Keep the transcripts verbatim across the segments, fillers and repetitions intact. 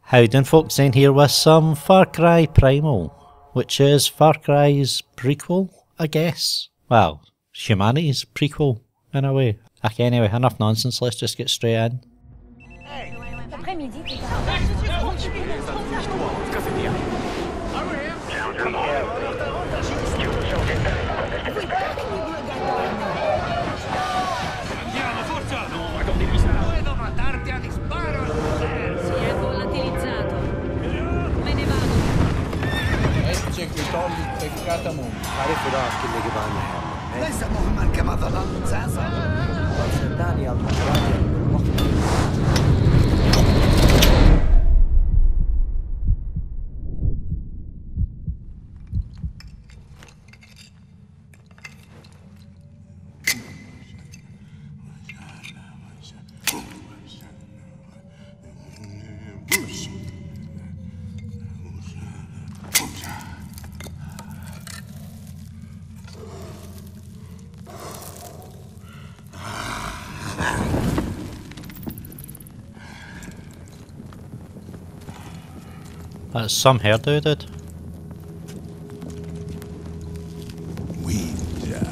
How you doing, folks? Xaine here with some Far Cry Primal, which is Far Cry's prequel, I guess. Well, humanity's prequel, in a way. Okay, anyway, enough nonsense, let's just get straight in. عارف راح كل اللي جبان محمد ليس مهما كما ظننت ساسا صدقني المشاهد That's some hairdo, dude. Winja,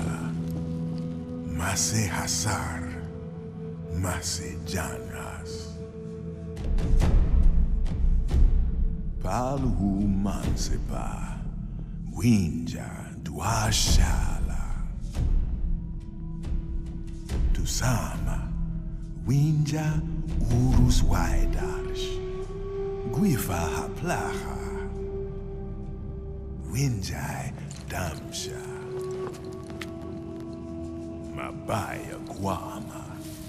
Mase Hasar, Mase Janas, Palhu Mansepa, Winja Duashala, Tusama, Winja Urus Waidarsh. Guifa haplacha, Winjai damsha, Mabaya guama,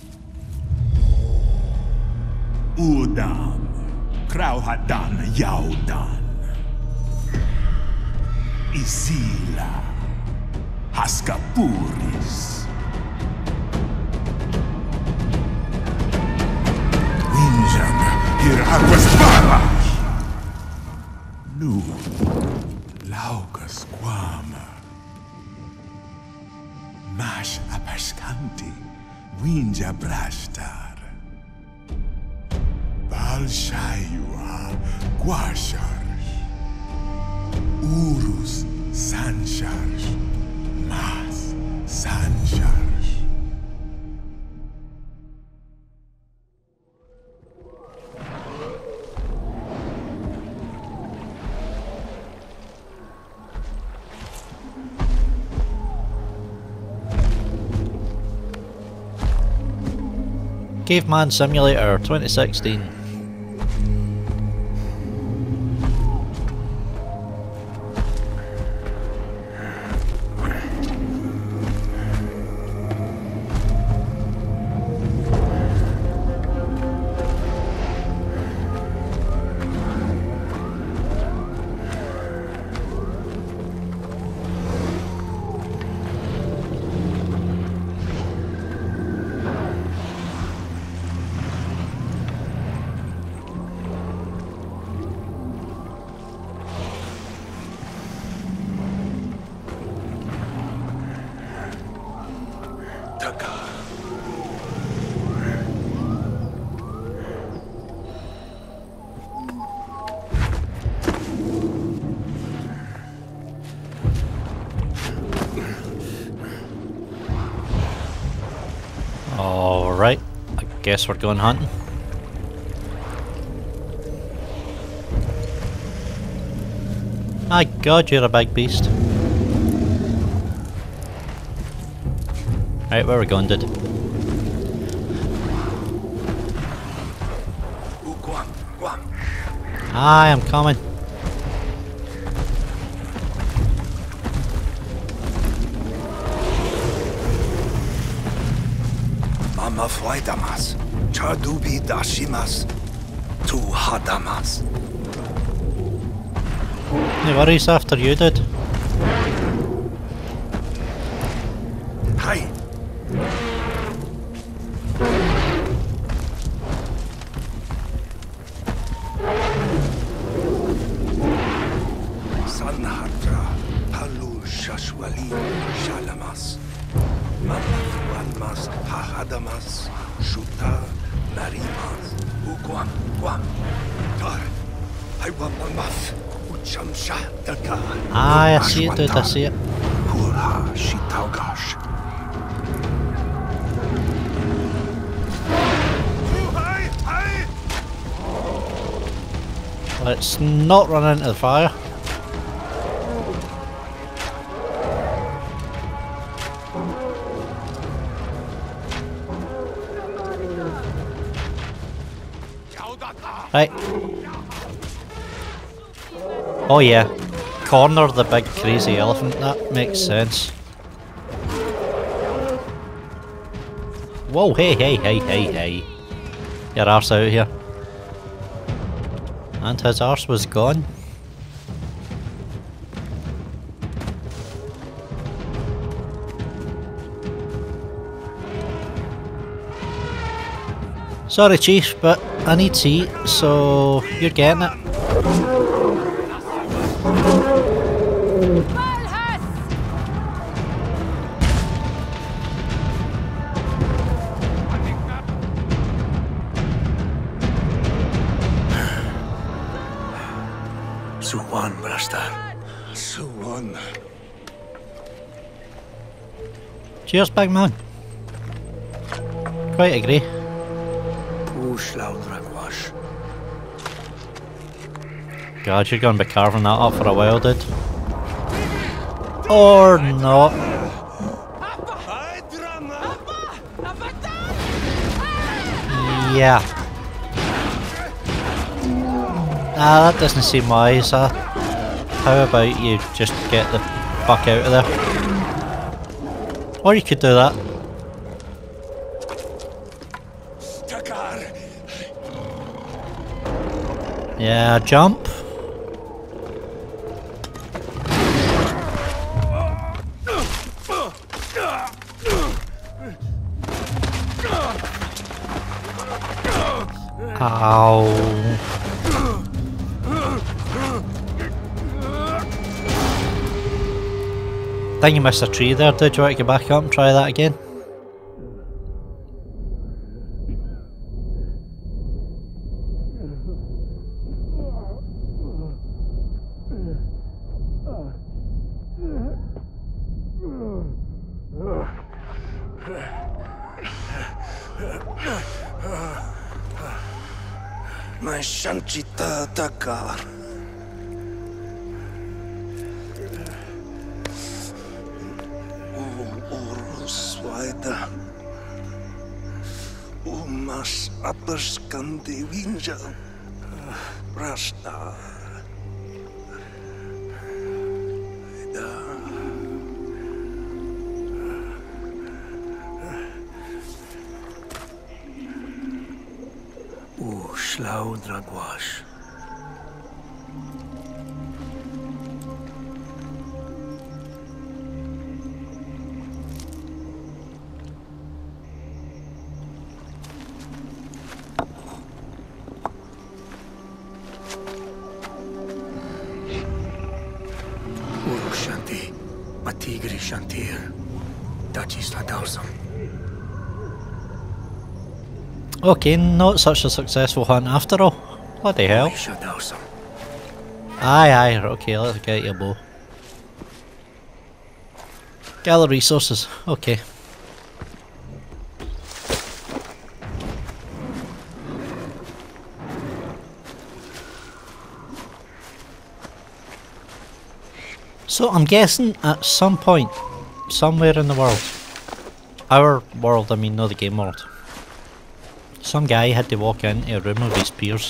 Udam, Krauhadan Yaudan, Isila, Haskapuris, Winjam. Here Aquas Balas Nu Laucus Guama Mash Apascanti Winja Brashtar Balshayua Guasharsh Urus Sansharsh Mas Sansharsh. Caveman Simulator twenty sixteen. Takkar. Alright, I guess we're going hunting. My god, you're a big beast. Right, where are we going, dude? Hi, I'm coming. Mama Fuidamas, Chadubi Dashimas, Tu Hadamas. No worries, after you, dude. Hi. Sanhatra, Palu Shashwali, Shalamas, Mamatuanmas, Hahadamas, Shuta, Narimas, Uguam, Guam, Tar. Ah, I see it, dude, I see it. Let's not run into the fire. Right. Oh yeah. Corner the big crazy elephant, that makes sense. Whoa, hey, hey, hey, hey, hey. Your arse out here. And his arse was gone. Sorry Chief, but I need to eat, so you're getting it. Suwan, Brastar. Suwan. Cheers, big man. Quite agree. God, you're going to be carving that up for a while, dude. Or not. Yeah. Ah, that doesn't seem wise, huh? How about you just get the fuck out of there? Or you could do that. Takkar. Yeah, jump. Ow. I think you missed a tree there, did you want to get back up and try that again? My Shanchita Takkar. Uruswaida. Umas Aperskandi Winja. Rasta. Slau Dragwash. Urushanti, Patigri Shantir, Dachis Ladausam. Okay, not such a successful hunt after all. Bloody hell. Aye, aye, okay, let's get your bow. Gather resources, okay. So I'm guessing at some point, somewhere in the world, our world, I mean, not the game world, some guy had to walk into a room of his peers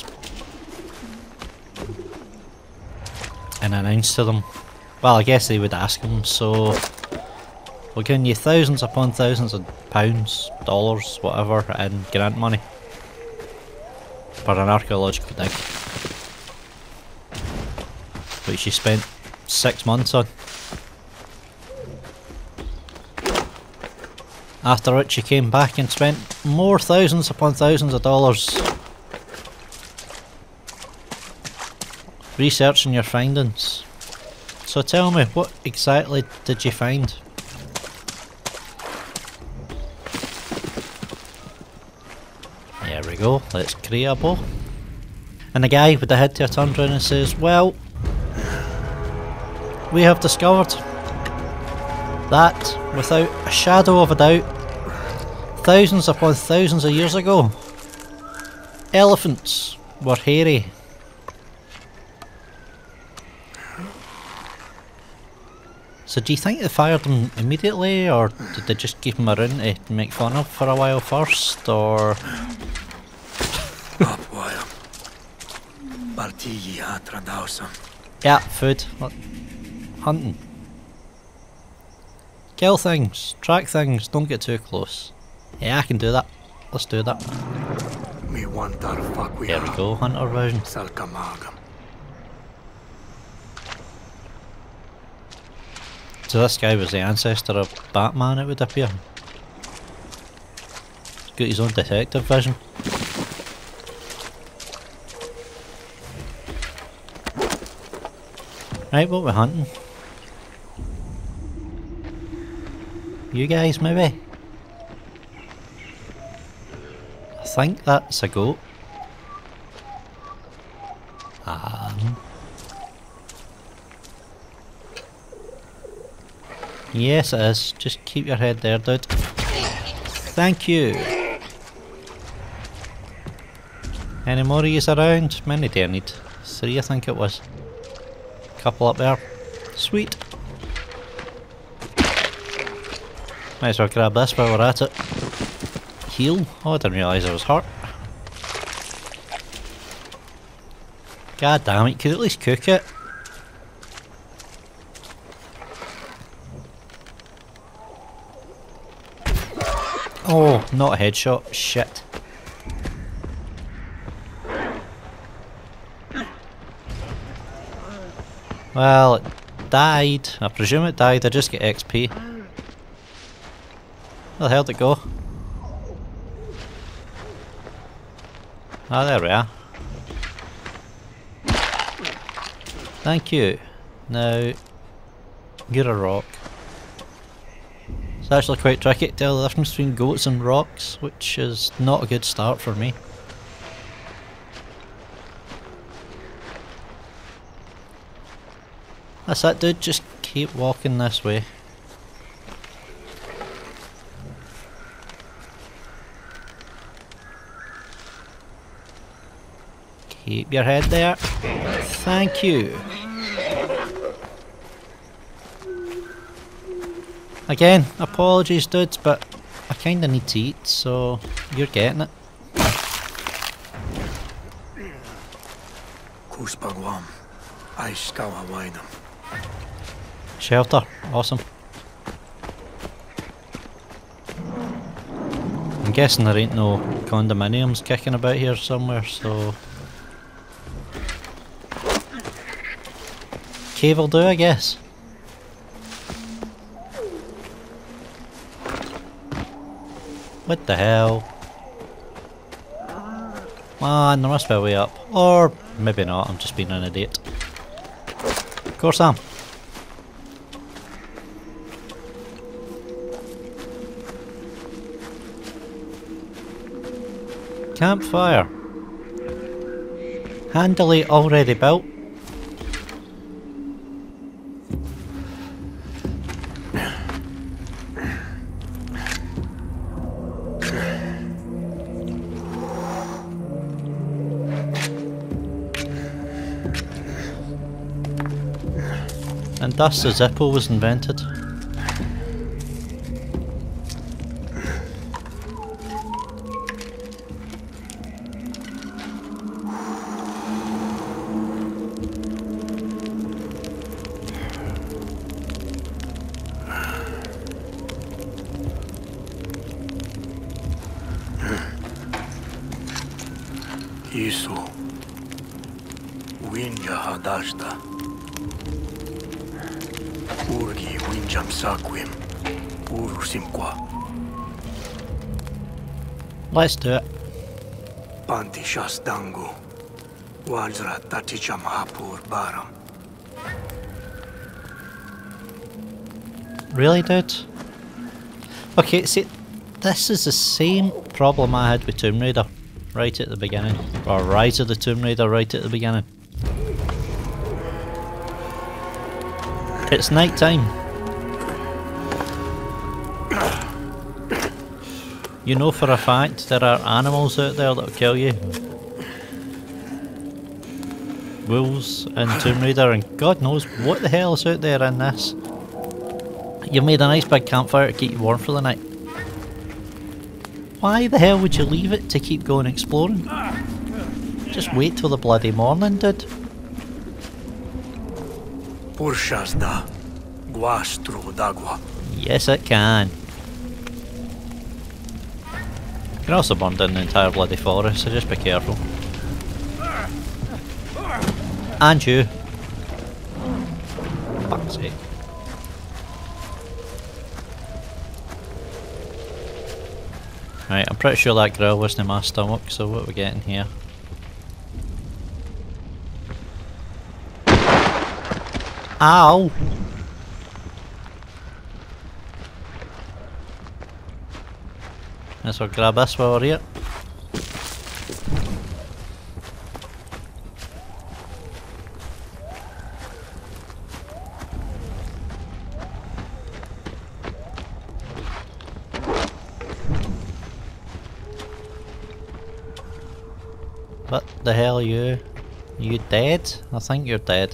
and announce to them, well, I guess they would ask him, so we're giving you thousands upon thousands of pounds, dollars, whatever, in grant money for an archaeological dig, which he spent six months on. After which he came back and spent more thousands upon thousands of dollars researching your findings. So tell me, what exactly did you find? There we go, let's create a bow. And the guy with the headgear turns around and says, well, we have discovered that, without a shadow of a doubt, thousands upon thousands of years ago, elephants were hairy. So do you think they fired him immediately, or did they just keep him around to make fun of for a while first, or... Up while. Partigi atra dausam. Yeah, food. Hunting. Kill things, track things, don't get too close. Yeah, I can do that. Let's do that. Me want our fuck we There we go, hunter version. Salkamagam. So this guy was the ancestor of Batman, it would appear. He's got his own detective vision. Right, what we're hunting? You guys, maybe? I think that's a goat. Um, yes, it is. Just keep your head there, dude. Thank you. Any more of yous around? Many do I need? Three, I think it was. Couple up there. Sweet. Might as well grab this while we're at it. Heal? Oh, I didn't realise I was hurt. God damn it, could at least cook it. Oh, not a headshot. Shit. Well, it died. I presume it died. I just get X P. Where the hell did it go? Ah, there we are. Thank you. Now, you're a rock. It's actually quite tricky to tell the difference between goats and rocks, which is not a good start for me. That's it, dude. Just keep walking this way. Keep your head there. Thank you. Again, apologies dudes, but I kinda need to eat, so you're getting it. Kuspagwam. Aiskawa waidam. Shelter, awesome. I'm guessing there ain't no condominiums kicking about here somewhere, so... Cave will do, I guess. What the hell? Man, there must be a way up. Or maybe not, I'm just being an idiot. Of course I am. Campfire. Handily already built. And thus the Zippo was invented. Isu. Winja hadashta. Urgi winjam saquim. Urusimqua. Let's do it. Panti shasdangu. Wajra taticham hapur baram. Really, dude? Okay, see, this is the same problem I had with Tomb Raider. right at the beginning. Or Rise of the Tomb Raider right at the beginning. It's night time. You know for a fact there are animals out there that'll kill you. Wolves in Tomb Raider, and God knows what the hell is out there in this. You've made a nice big campfire to keep you warm for the night. Why the hell would you leave it to keep going exploring? Just wait till the bloody morning, dude. Purshasda, guastro d'agua. Yes, it can. You can also burn down the entire bloody forest, so just be careful. And you. Fuck's sake. Right, I'm pretty sure that grill wasn't in my stomach, so what are we getting here? Ow! Let's go grab this while we're here. What the hell are you? Are you dead? I think you're dead.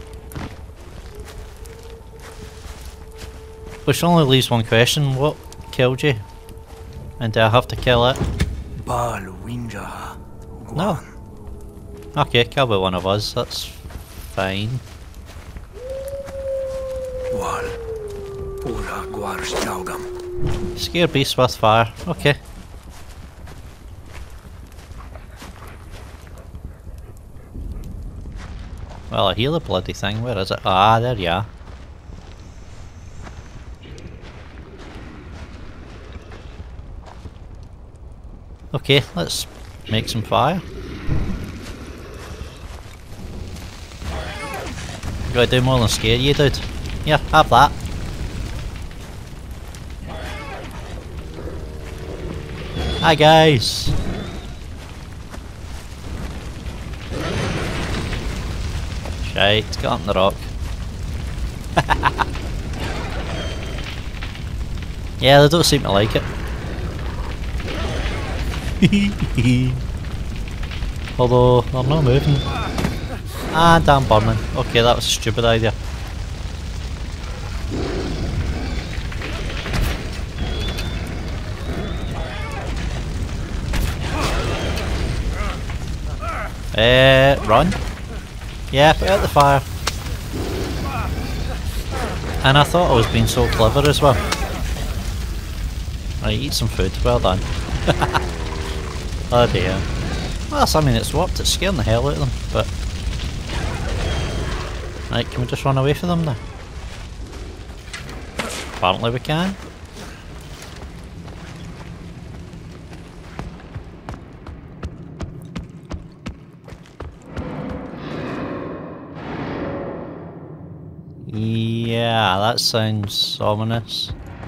Which only leaves one question, what killed you? And do I have to kill it? No. Okay, kill by one of us, that's fine. Scare beasts with fire, okay. Well, I hear the bloody thing, where is it? Ah, there you are. Okay, let's make some fire. Gotta do more than scare you, dude. Here, have that. Hi guys! Shite, got on the rock. Yeah, they don't seem to like it. Although, they're not moving. And I'm burning. Okay, that was a stupid idea. Uh, run. Yeah, put out the fire. And I thought I was being so clever as well. Right, eat some food. Well done. Oh dear. Well, I mean, it's worked. It's scaring the hell out of them, but... Right, can we just run away from them now? Apparently we can. Yeah, that sounds ominous.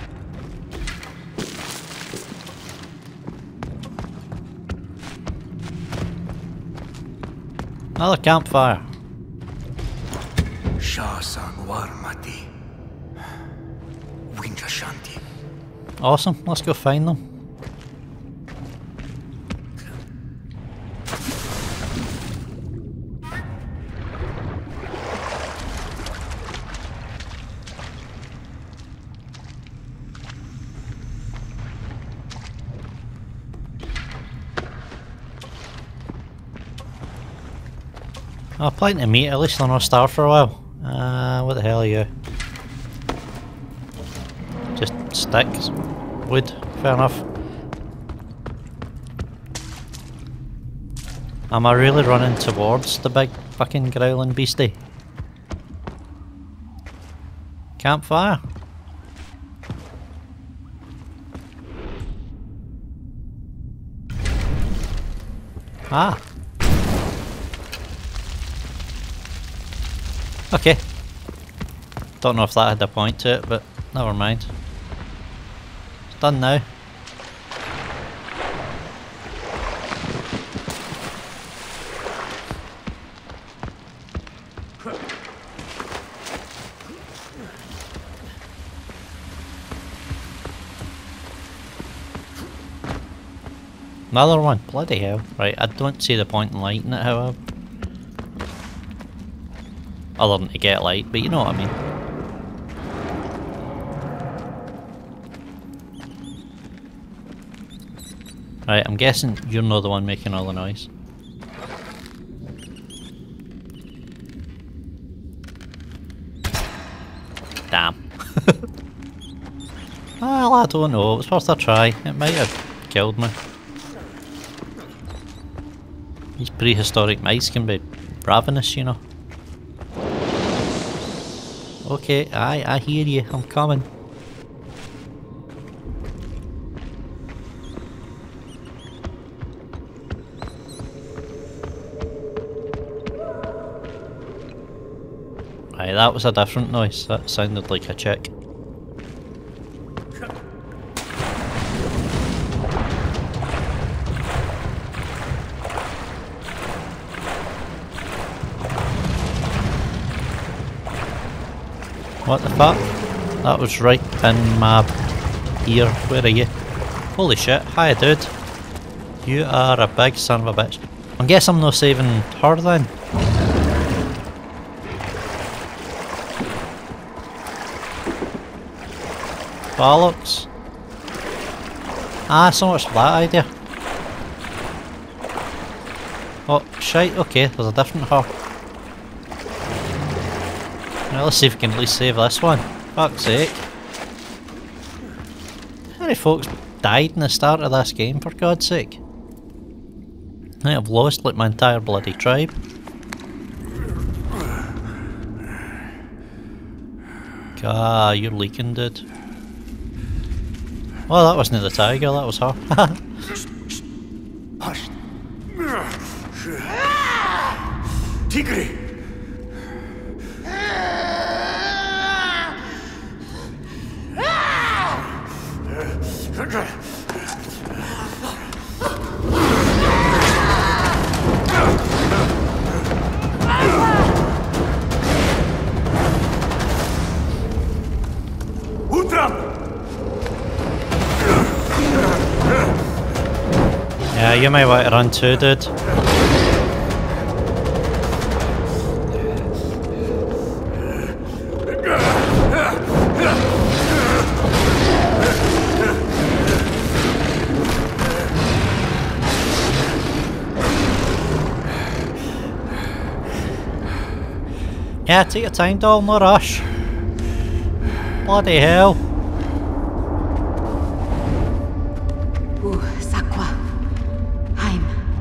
Another campfire. Awesome, let's go find them. Oh, plenty of meat, at least they're not starved for a while. Uh, what the hell are you? Just sticks. Wood, fair enough. Am I really running towards the big fucking growling beastie? Campfire? Ah. Okay. Don't know if that had a point to it, but never mind. It's done now. Another one. Bloody hell. Right, I don't see the point in lighting it, however. Other than to get light, but you know what I mean. Right, I'm guessing you're not the one making all the noise. Damn. Well, I don't know. It was worth a try. It might have killed me. These prehistoric mice can be ravenous, you know. Okay, aye, I hear you. I'm coming. Aye, that was a different noise. That sounded like a chick. What the fuck? That was right in my ear. Where are you? Holy shit. Hi, dude. You are a big son of a bitch. I guess I'm not saving her then. Bollocks. Ah, so much for that idea. Oh, shite. Okay, there's a different her. Right, let's see if we can at least save this one. Fuck's sake. How many folks died in the start of this game, for God's sake? I think I've lost like my entire bloody tribe. Ah, you're leaking, dude. Oh, that wasn't the tiger, that was her. Hush. Tigri. Yeah, you might want to run too, dude. Yeah, take your time, doll, no rush. Bloody hell. Ooh, Sakwa. I'm.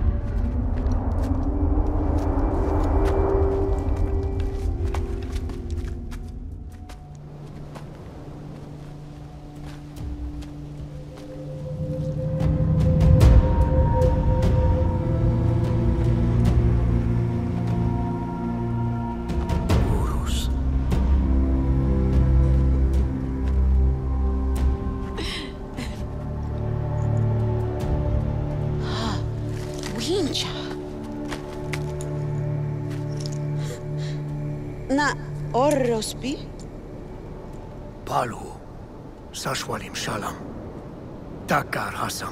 Na orrospi? Palu. Sashwalim Shalam. Takkar Hasam.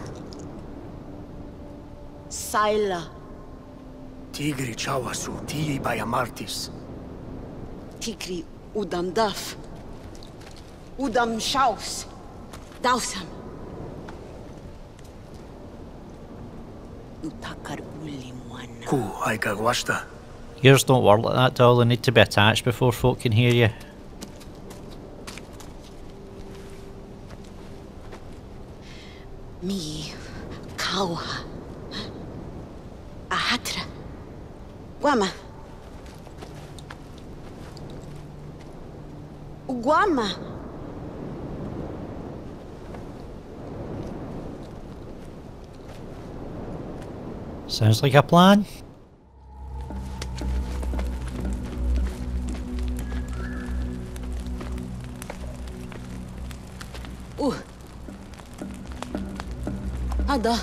Saila. Tigri Chawasu. Tii Bayamartis. Tigri udam daf. Udam shaus. Dausam. Takkar uli mwana. Ku Aika Gwashta. Yours don't work like that, doll. They need to be attached before folk can hear you. Mi kauha. Ahatra. Guama. Guama. Sounds like a plan. Uh. Ada.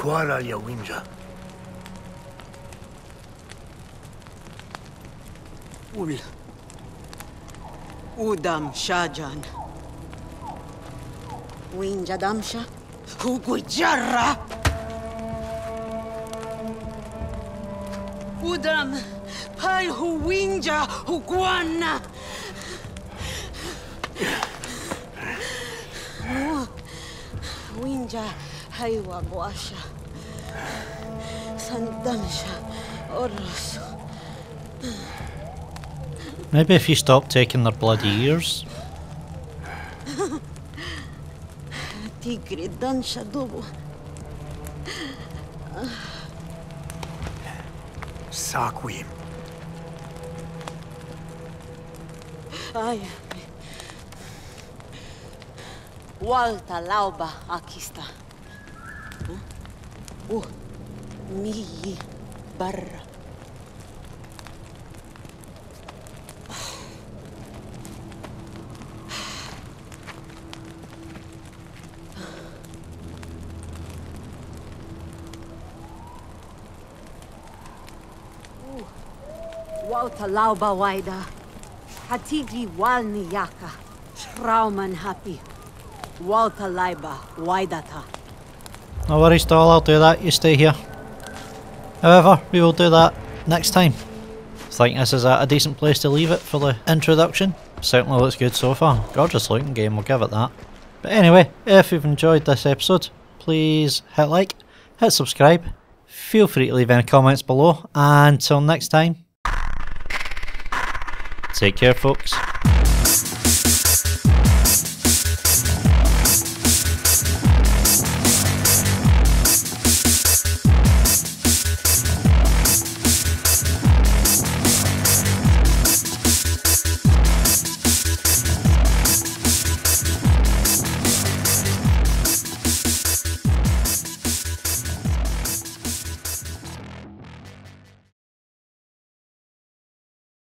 Quara ya winja. Ul. Udam Shajan. Winja damsha. Hugujarra. Udam. Pal huwinja huguana. Winja haywa guasha. Sandamsha orosu. Maybe if you stop taking their bloody ears. Tigre dansha dobo. Sakwim. Ay. Walta lauba akista. Uh, miyi barra. Walta lauba waida. Hatigri walni yaka. Shrauman happy. Walta laiba waidata. No worries, doll, I'll do that. You stay here. However, we will do that next time. I think this is a, a decent place to leave it for the introduction. Certainly looks good so far. Gorgeous looking game, we'll give it that. But anyway, if you've enjoyed this episode, please hit like, hit subscribe. Feel free to leave any comments below. And until next time, take care, folks.